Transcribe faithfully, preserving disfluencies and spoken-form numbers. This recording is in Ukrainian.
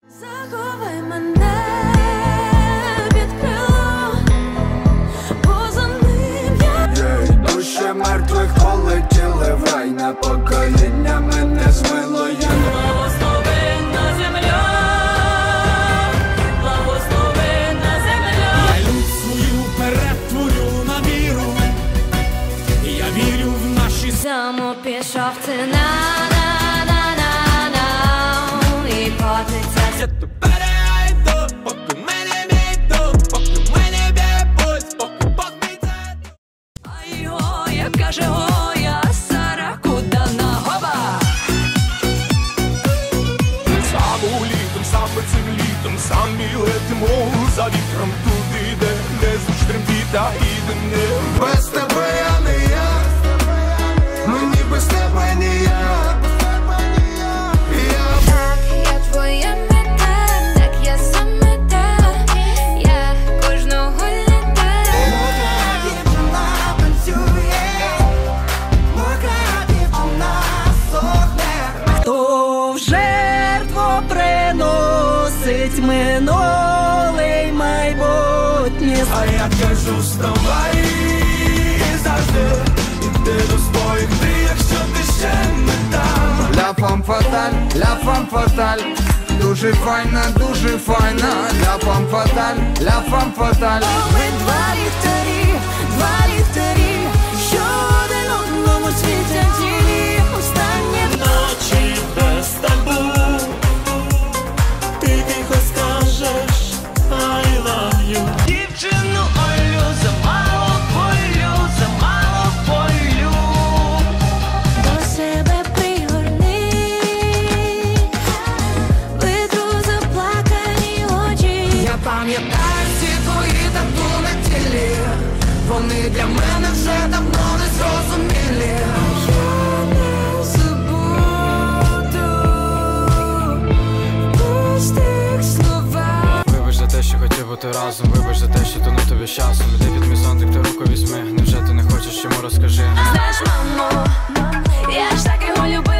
Заховай мене під крило, поза ним я. Єй, душі мертвих полетіли в рай, на покоління мене змило я. Благословенна земля, благословенна земля. Я лють свою перетворю на віру, я вірю в наші. Само пішов ти на-на-на-на-на і котиться. Ай-го, як каже Гоя, Сара, куда на гоба. Саме літом, саме цим літом, самі летимо за вітром туди, де не зустрім та іде не. Без тебе я не я, мені без тебе ніяк. Так, я твоя мета, так я саме та, я кожного літа. Моя дівчина танцює, моя дівчина сохне. Хто в жертву приносить минуле й майбутнє. А я кажу, вставай і завжди іди до своїх мрій, якщо ти ще не там. Ля фам фаталь, ля фам фаталь, дуже файна, дуже файна. Ля фам фаталь, ля фам фаталь. Ми два ліхтарі, два ліхтарі, що один одному світять тіні. Останнє Ночі без табу, ти тихо скажеш I love you. Дівчину Олю, замало полю, замало полю. до себе пригорни, витру заплакані очі. Я пам'ятаю всі твої тату на тілі, вони для мене вже давно не зрозумілі. Я не забуду пустих словах. Вибач за те, що хотів бути разом, вибач за те, що тонув тобі з часом. Іди під мій зонтик, ти руку візьми, невже ти не хочеш, чому розкажи? Знаєш, мамо, я ж так його любила.